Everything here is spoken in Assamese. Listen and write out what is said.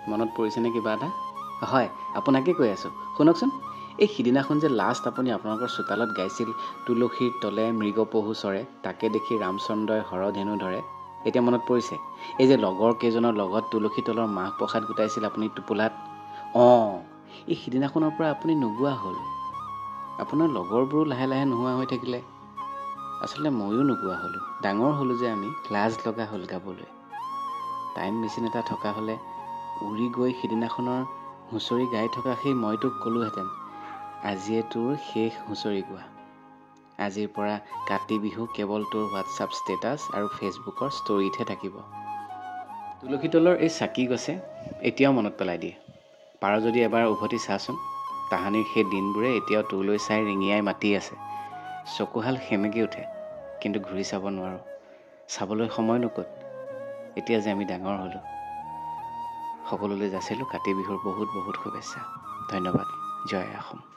মনত পৰিছেনে কিবা এটা? হয়, আপোনাকে কৈ আছোঁ, শুনকচোন। এই সিদিনাখন যে লাষ্ট আপুনি আপোনালোকৰ চোতালত গাইছিল, তুলসীৰ তলে মৃগ পহু চৰে, তাকে দেখি ৰামচন্দ্ৰই হৰধেনু ধৰে। এতিয়া মনত পৰিছে? এই যে লগৰ কেইজনৰ লগত তুলসী তলৰ মাহ প্ৰসাদ গোটাইছিল আপুনি টোপোলাত। এই সিদিনাখনৰ পৰা আপুনি নোগোৱা হ'ল। আপোনাৰ লগৰবোৰো লাহে লাহে নোহোৱা হৈ থাকিলে। আচলতে ময়ো নোগোৱা হ'লোঁ। ডাঙৰ হ'লোঁ যে আমি, লাজ লগা হ'ল গাবলৈ। টাইম মেচিন এটা থকা হ'লে উৰি গৈ সিদিনাখনৰ হুঁচৰি গাই থকা সেই মই তোক ক'লোহেঁতেন, আজিয়ে তোৰ শেষ হুঁচৰি গোৱা। আজিৰ পৰা কাতি বিহু কেৱল তোৰ হোৱাটছআপ ষ্টেটাছ আৰু ফেচবুকৰ ষ্টৰিতহে থাকিব। তুলসী তলৰ এই চাকি গছে এতিয়াও মনত পেলাই দিয়ে। পাৰ যদি এবাৰ উভতি চাচোন, তাহানিৰ সেই দিনবোৰে এতিয়াও তোলৈ চাই ৰিঙিয়াই মাতি আছে। চকুহাল সেমেকি উঠে, কিন্তু ঘূৰি চাব নোৱাৰোঁ। চাবলৈ সময়নো ক'ত? এতিয়া যে আমি ডাঙৰ হ'লোঁ। সকলোলৈ যাচিলোঁ কাতি বিহুৰ বহুত বহুত শুভেচ্ছা। ধন্যবাদ। জয় অসম।